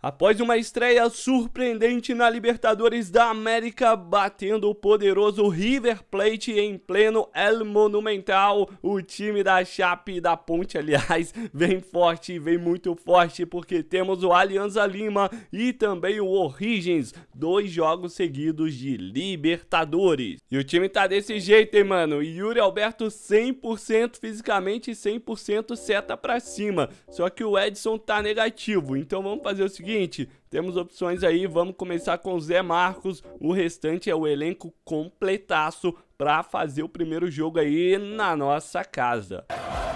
Após uma estreia surpreendente na Libertadores da América, batendo o poderoso River Plate em pleno El Monumental, o time da Chape da Ponte, aliás, vem forte, vem muito forte, porque temos o Alianza Lima e também o O'Higgins, 2 jogos seguidos de Libertadores. E o time tá desse jeito, hein, mano? Yuri Alberto 100% fisicamente e 100% seta pra cima, só que o Edson tá negativo, então vamos fazer o seguinte. Temos opções aí, vamos começar com o Zé Marcos, o restante é o elenco completaço para fazer o primeiro jogo aí na nossa casa.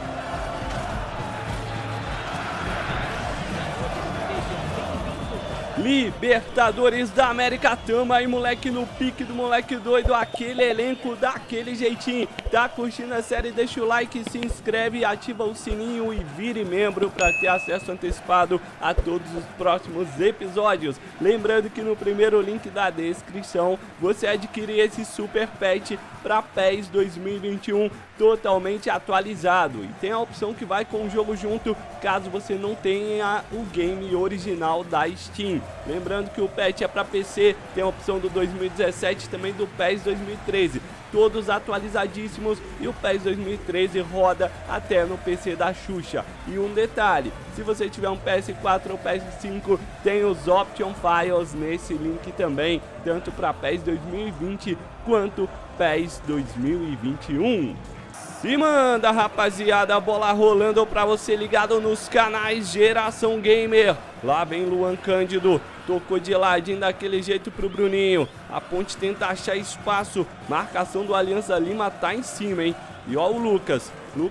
Libertadores da América, tamo aí, moleque, no pique do moleque doido, aquele elenco daquele jeitinho. Tá curtindo a série? Deixa o like, se inscreve, ativa o sininho e vire membro para ter acesso antecipado a todos os próximos episódios. Lembrando que no primeiro link da descrição você adquire esse Super Pet para PES 2021 totalmente atualizado. E tem a opção que vai com o jogo junto, caso você não tenha o game original da Steam. Lembrando que o patch é para PC, tem a opção do 2017 também do PES 2013. Todos atualizadíssimos e o PES 2013 roda até no PC da Xuxa. E um detalhe, se você tiver um PS4 ou PS5, tem os Option Files nesse link também, tanto para PES 2020 quanto PES 2021. Se manda, rapaziada, a bola rolando pra você ligado nos canais Geração Gamer. Lá vem Luan Cândido, tocou de ladinho daquele jeito pro Bruninho. A Ponte tenta achar espaço, marcação do Alianza Lima tá em cima, hein. E ó o Lucas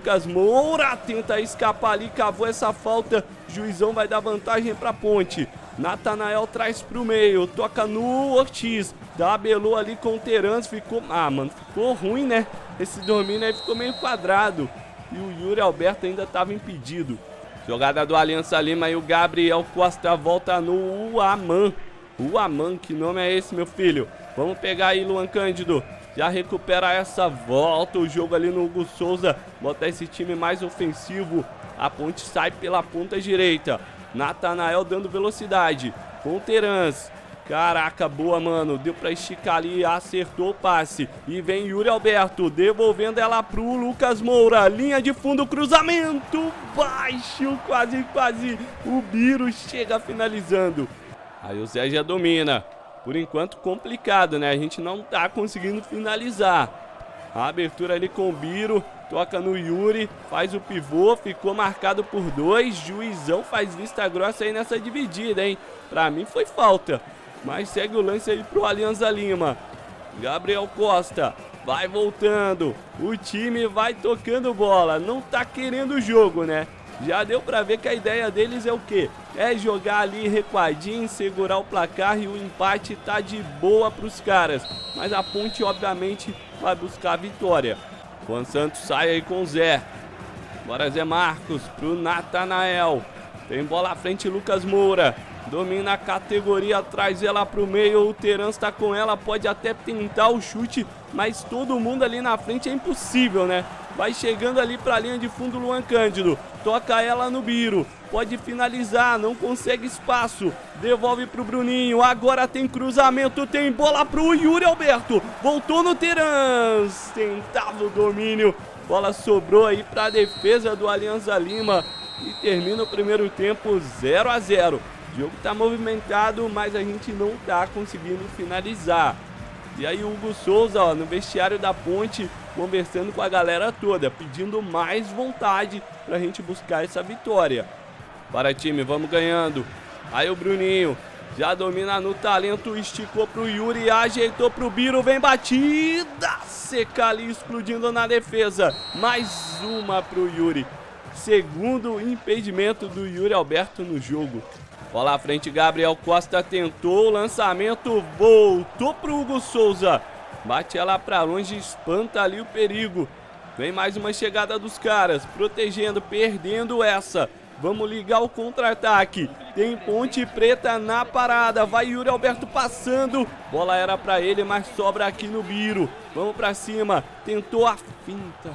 Moura tenta escapar ali, cavou essa falta, juizão vai dar vantagem pra Ponte. Natanael traz pro meio, toca no Ortiz, tabelou ali com o Terans, ficou ruim, né? Esse domínio aí ficou meio quadrado e o Yuri Alberto ainda tava impedido. Jogada do Alianza Lima e o Gabriel Costa volta no Uaman. Uaman, que nome é esse, meu filho? Vamos pegar aí, Luan Cândido. Já recupera essa volta, o jogo ali no Hugo Souza, botar esse time mais ofensivo. A Ponte sai pela ponta direita. Natanael dando velocidade com o Terans. Caraca, boa, mano. Deu pra esticar ali, acertou o passe. E vem Yuri Alberto, devolvendo ela pro Lucas Moura. Linha de fundo, cruzamento baixo, quase. O Biro chega finalizando. Aí o Zé já domina. Por enquanto complicado, né? A gente não tá conseguindo finalizar. A abertura ali com o Biro, toca no Yuri, faz o pivô, ficou marcado por 2. Juizão faz vista grossa aí nessa dividida, hein? Pra mim foi falta. Mas segue o lance aí pro Alianza Lima. Gabriel Costa vai voltando. O time vai tocando bola. Não tá querendo o jogo, né? Já deu pra ver que a ideia deles é o quê? É jogar ali recuadinho, segurar o placar e o empate tá de boa pros caras. Mas a Ponte, obviamente, vai buscar a vitória. Juan Santos sai aí com o Zé. Agora Zé Marcos pro Natanael. Tem bola à frente, Lucas Moura. Domina a categoria, traz ela pro meio, o Terans tá com ela, pode até tentar o chute, mas todo mundo ali na frente é impossível, né? Vai chegando ali pra linha de fundo Luan Cândido, toca ela no Biro, pode finalizar, não consegue espaço, devolve pro Bruninho, agora tem cruzamento, tem bola pro Yuri Alberto, voltou no Terans, tentava o domínio, bola sobrou aí pra defesa do Alianza Lima e termina o primeiro tempo 0 a 0. O jogo tá movimentado, mas a gente não tá conseguindo finalizar. E aí o Hugo Souza, ó, no vestiário da Ponte, conversando com a galera toda, pedindo mais vontade pra gente buscar essa vitória. Para time, vamos ganhando. Aí o Bruninho já domina no talento, esticou pro Yuri, ajeitou pro Biro, vem batida, seca ali, explodindo na defesa. Mais uma pro Yuri. Segundo impedimento do Yuri Alberto no jogo. Bola à frente, Gabriel Costa tentou o lançamento, voltou pro Hugo Souza. Bate ela pra longe, espanta ali o perigo. Vem mais uma chegada dos caras, protegendo, perdendo essa. Vamos ligar o contra-ataque. Tem Ponte Preta na parada, vai Yuri Alberto passando. Bola era pra ele, mas sobra aqui no Biro. Vamos pra cima, tentou a finta.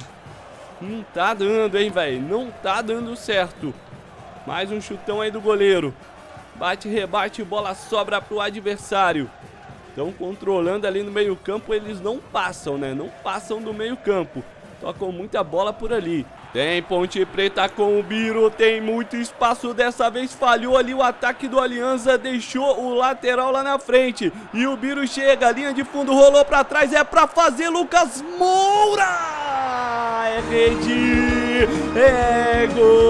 Não tá dando, hein, velho, não tá dando certo. Mais um chutão aí do goleiro. Bate, rebate, bola sobra pro adversário. Estão controlando ali no meio campo, eles não passam, né? Não passam do meio campo. Tocam muita bola por ali. Tem Ponte Preta com o Biro, tem muito espaço, dessa vez falhou ali o ataque do Aliança, deixou o lateral lá na frente. E o Biro chega, linha de fundo, rolou pra trás, é pra fazer Lucas Moura! É rede, é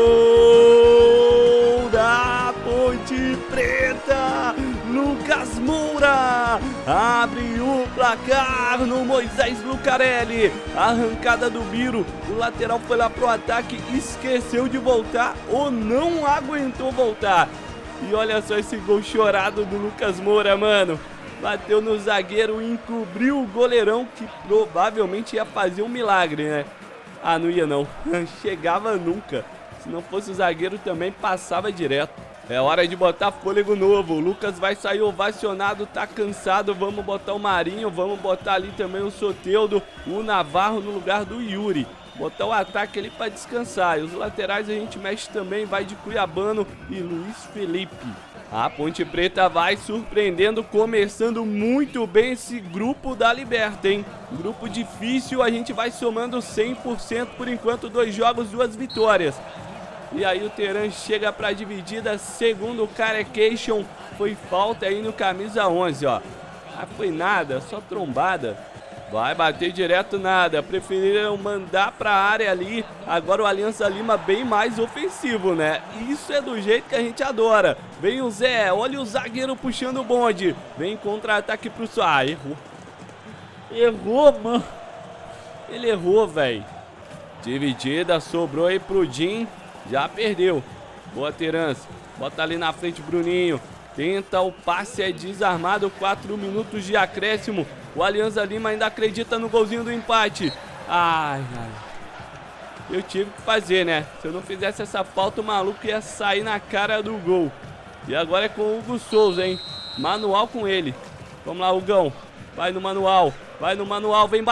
gol da Ponte Preta! Lucas Moura abre o placar no Moisés Lucarelli. A arrancada do Biro, o lateral foi lá pro ataque, esqueceu de voltar ou não aguentou voltar. E olha só esse gol chorado do Lucas Moura, mano. Bateu no zagueiro, encobriu o goleirão, que provavelmente ia fazer um milagre, né? Ah, não ia não, chegava nunca. Se não fosse o zagueiro também passava direto. É hora de botar fôlego novo. O Lucas vai sair ovacionado, tá cansado. Vamos botar o Marinho, vamos botar ali também o Soteldo, o Navarro no lugar do Yuri. Botar o ataque ali pra descansar. E os laterais a gente mexe também, vai de Cuiabano e Luiz Felipe. A Ponte Preta vai surpreendendo, começando muito bem esse grupo da Liberta, hein? Grupo difícil, a gente vai somando 100% por enquanto, 2 jogos, 2 vitórias. E aí o Teran chega pra dividida, segundo o Carecation, foi falta aí no camisa 11, ó. Ah, foi nada, só trombada. Vai bater direto nada, preferiram mandar pra área ali. Agora o Aliança Lima bem mais ofensivo, né? Isso é do jeito que a gente adora. Vem o Zé, olha o zagueiro puxando o bonde. Vem contra-ataque pro... Ah, errou. Errou, mano. Ele errou, velho. Dividida, sobrou aí pro Jim. Já perdeu. Boa, Terence. Bota ali na frente, Bruninho. Tenta o passe, é desarmado. 4 minutos de acréscimo. O Aliança Lima ainda acredita no golzinho do empate. Ai, ai. Eu tive que fazer, né? Se eu não fizesse essa falta, o maluco ia sair na cara do gol. E agora é com o Hugo Souza, hein? Manual com ele. Vamos lá, Hugão. Vai no manual. Vai no manual, vem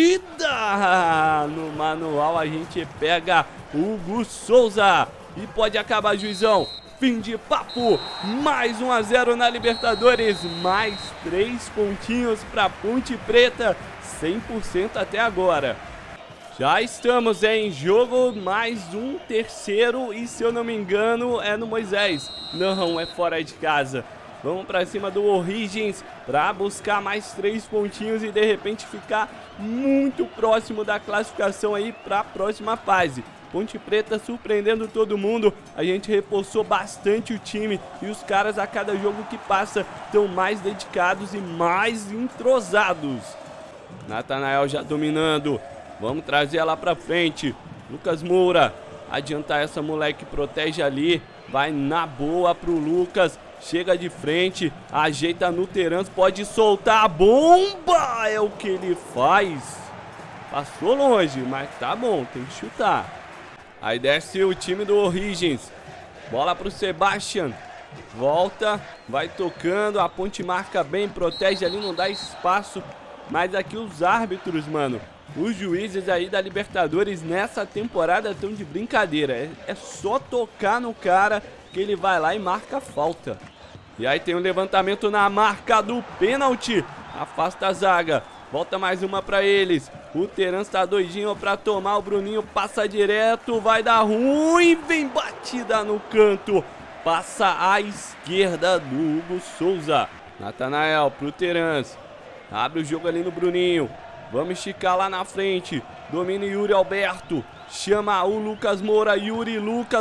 batida! No manual a gente pega Hugo Souza. E pode acabar, juizão. Fim de papo. Mais 1-0 na Libertadores. Mais 3 pontinhos para Ponte Preta. 100% até agora. Já estamos em jogo, mais um terceiro. E se eu não me engano é no Moisés. Não, é fora de casa. Vamos pra cima do Origins para buscar mais 3 pontinhos e de repente ficar muito próximo da classificação aí para a próxima fase. Ponte Preta surpreendendo todo mundo, a gente reforçou bastante o time e os caras a cada jogo que passa estão mais dedicados e mais entrosados. Natanael já dominando, vamos trazer ela pra frente. Lucas Moura, adiantar essa moleque, protege ali, vai na boa pro Lucas. Chega de frente, ajeita no Terence, pode soltar a bomba, é o que ele faz. Passou longe, mas tá bom, tem que chutar. Aí desce o time do Origins, bola pro Sebastian, volta, vai tocando, a Ponte marca bem, protege ali, não dá espaço. Mas aqui os árbitros, mano, os juízes aí da Libertadores nessa temporada estão de brincadeira. É só tocar no cara que ele vai lá e marca a falta. E aí tem um levantamento na marca do pênalti. Afasta a zaga. Volta mais uma pra eles. O Terence tá doidinho pra tomar. O Bruninho passa direto. Vai dar ruim. Vem batida no canto. Passa à esquerda do Hugo Souza. Natanael pro Terence. Abre o jogo ali no Bruninho. Vamos esticar lá na frente. Domina Yuri Alberto. Chama o Lucas Moura. Yuri, Lucas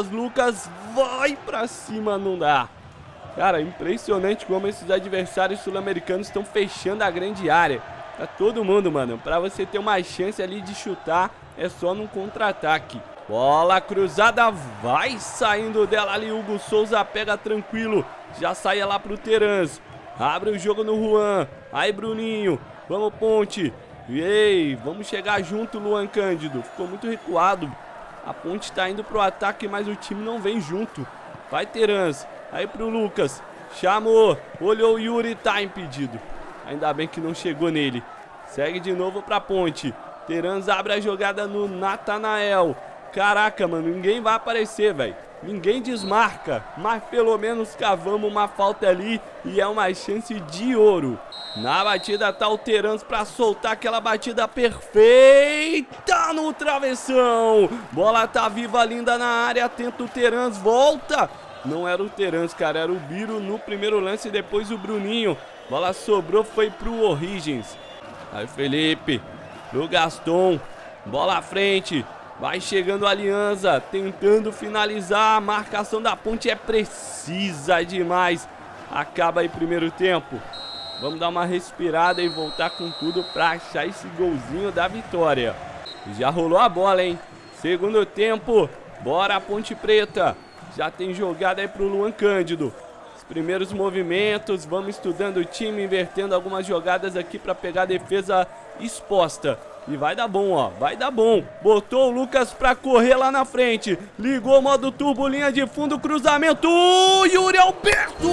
vai pra cima, não dá. Cara, impressionante como esses adversários sul-americanos estão fechando a grande área. Tá todo mundo, mano. Pra você ter uma chance ali de chutar, é só num contra-ataque. Bola cruzada, vai saindo dela ali. Hugo Souza pega tranquilo. Já sai lá pro Terence. Abre o jogo no Juan. Aí, Bruninho. Vamos, Ponte. Ei, vamos chegar junto, Luan Cândido. Ficou muito recuado. A Ponte tá indo pro ataque, mas o time não vem junto. Vai, Terence. Aí pro Lucas. Chamou. Olhou o Yuri, tá impedido. Ainda bem que não chegou nele. Segue de novo pra Ponte. Terence abre a jogada no Natanael. Caraca, mano, ninguém vai aparecer, velho. ninguém desmarca, mas pelo menos cavamos uma falta ali e é uma chance de ouro. Na batida tá o Terans pra soltar aquela batida perfeita no travessão. Bola tá viva, linda na área, tenta o Terans, volta. Não era o Terans, cara, era o Biro no primeiro lance e depois o Bruninho. Bola sobrou, foi pro Origins. Aí o Felipe, pro Gaston, bola à frente. Vai chegando a Aliança, tentando finalizar. A marcação da Ponte é precisa demais. Acaba aí primeiro tempo. Vamos dar uma respirada e voltar com tudo para achar esse golzinho da vitória. Já rolou a bola, hein? Segundo tempo, bora Ponte Preta. Já tem jogada aí pro Luan Cândido. Os primeiros movimentos, vamos estudando o time, invertendo algumas jogadas aqui para pegar a defesa exposta. E vai dar bom, ó, vai dar bom. Botou o Lucas pra correr lá na frente. Ligou o modo turbo, linha de fundo, cruzamento. Yuri Alberto!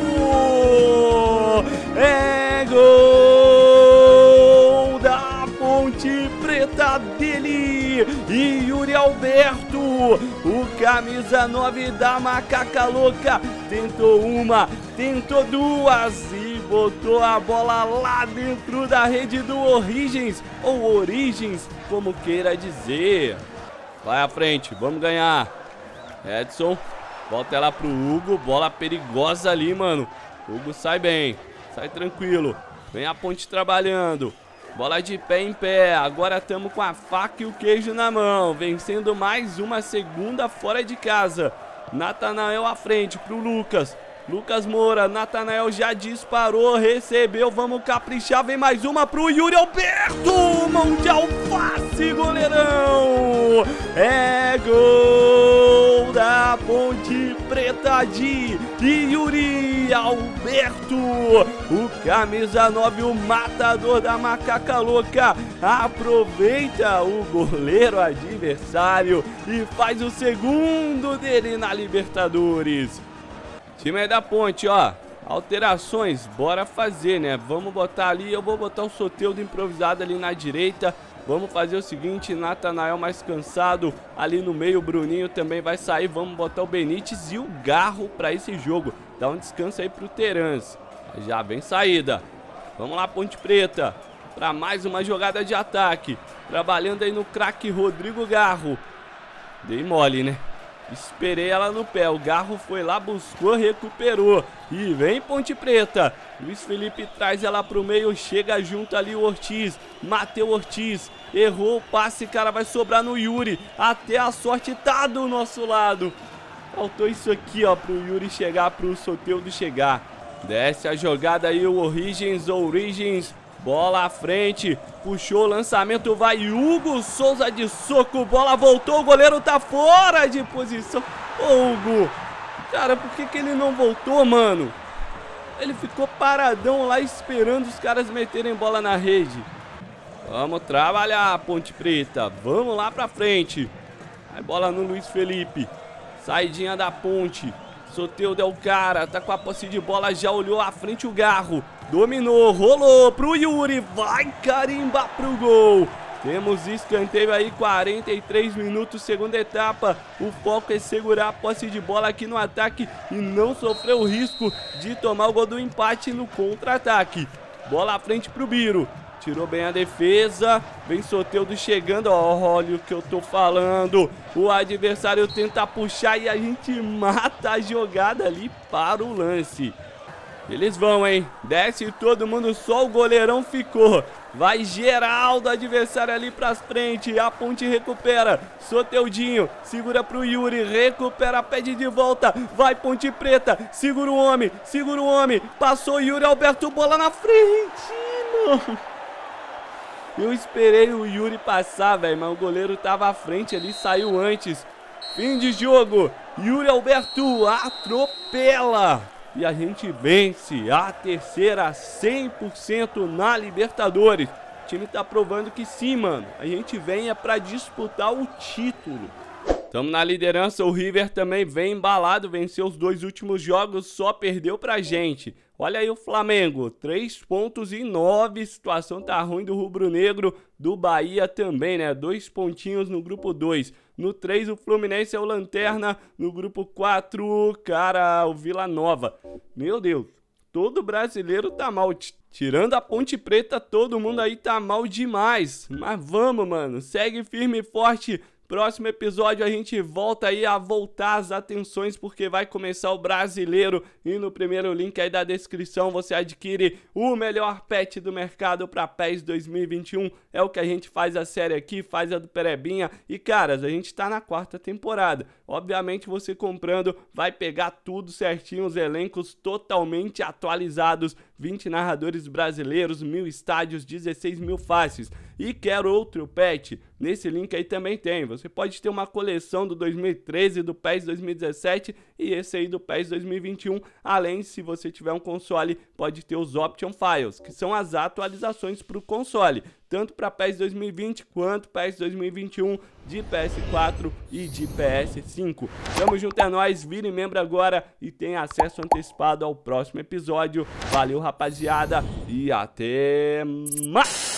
É gol da Ponte Preta dele. E Yuri Alberto, o camisa 9 da Macaca Louca. Tentou uma, tentou duas e botou a bola lá dentro da rede do Origins, ou Origins, como queira dizer. Vai à frente, vamos ganhar. Edson, volta ela pro Hugo, bola perigosa ali, mano. Hugo sai bem, sai tranquilo. Vem a Ponte trabalhando. Bola de pé em pé, agora estamos com a faca e o queijo na mão, vencendo mais uma segunda fora de casa. Natanael à frente pro Lucas. Lucas Moura, Natanael já disparou, recebeu, vamos caprichar, vem mais uma pro Yuri Alberto, mão de alface, goleirão, é gol da Ponte Preta de Yuri Alberto, o camisa 9, o matador da Macaca Louca, aproveita o goleiro adversário e faz o segundo dele na Libertadores. Time aí da Ponte, ó, alterações, bora fazer, né? Vamos botar ali, eu vou botar o Soteldo improvisado ali na direita. Vamos fazer o seguinte, Natanael mais cansado ali no meio, o Bruninho também vai sair. Vamos botar o Benítez e o Garro pra esse jogo. Dá um descanso aí pro Terans. Já vem saída. Vamos lá, Ponte Preta, pra mais uma jogada de ataque. Trabalhando aí no craque Rodrigo Garro. Dei mole, né? Esperei ela no pé, o Garro foi lá, buscou, recuperou. E vem Ponte Preta. Luiz Felipe traz ela pro meio, chega junto ali o Ortiz. Mateu Ortiz, errou o passe, cara, vai sobrar no Yuri. Até a sorte tá do nosso lado. Faltou isso aqui, ó, pro Yuri chegar, pro Soteldo chegar. Desce a jogada aí o Origins. Bola à frente, puxou o lançamento, vai Hugo Souza de soco, bola voltou, o goleiro tá fora de posição. Ô Hugo, cara, por que ele não voltou, mano? Ele ficou paradão lá esperando os caras meterem bola na rede. Vamos trabalhar, Ponte Preta, vamos lá pra frente. Aí bola no Luiz Felipe, saidinha da Ponte. Soteldo é o cara, tá com a posse de bola, já olhou à frente o Garro. Dominou, rolou pro Yuri, vai carimbar pro gol. Temos escanteio aí, 43 minutos, segunda etapa. O foco é segurar a posse de bola aqui no ataque e não sofrer o risco de tomar o gol do empate no contra-ataque. Bola à frente pro Biro. Tirou bem a defesa, vem Soteldo chegando, ó, olha o que eu tô falando. O adversário tenta puxar e a gente mata a jogada ali para o lance. Eles vão, hein? Desce todo mundo, só o goleirão ficou. Vai geral do adversário ali pra frente. A Ponte recupera. Soteldinho segura pro Yuri. Recupera, pede de volta. Vai Ponte Preta. Segura o homem. Segura o homem. Passou Yuri Alberto. Bola na frente. Não. Eu esperei o Yuri passar, velho. Mas o goleiro tava à frente ali. Saiu antes. Fim de jogo. Yuri Alberto atropela. E a gente vence a terceira 100% na Libertadores. O time tá provando que sim, mano. A gente vem é pra disputar o título. Tamo na liderança, o River também vem embalado, venceu os 2 últimos jogos, só perdeu pra gente. Olha aí o Flamengo, 3 pontos e 9, situação tá ruim do rubro-negro, do Bahia também, né? 2 pontinhos no grupo 2. No 3 o Fluminense é o lanterna, no grupo 4, cara, o Vila Nova. Meu Deus, todo brasileiro tá mal. Tirando a Ponte Preta, todo mundo aí tá mal demais. Mas vamos, mano, segue firme e forte. Próximo episódio a gente volta aí a voltar as atenções porque vai começar o Brasileiro e no primeiro link aí da descrição você adquire o melhor pet do mercado para PES 2021. É o que a gente faz a série aqui, faz a do Perebinha e caras, a gente tá na 4ª temporada. Obviamente você comprando vai pegar tudo certinho, os elencos totalmente atualizados, 20 narradores brasileiros, 1000 estádios, 16 mil faces. E quer outro pet? Nesse link aí também tem. Você pode ter uma coleção do 2013, do PES 2017 e esse aí do PES 2021. Além, se você tiver um console, pode ter os Option Files, que são as atualizações para o console. Tanto para PES 2020 quanto PES 2021 de PS4 e de PS5. Tamo junto, é nóis, vire membro agora e tenha acesso antecipado ao próximo episódio. Valeu, rapaziada, e até mais!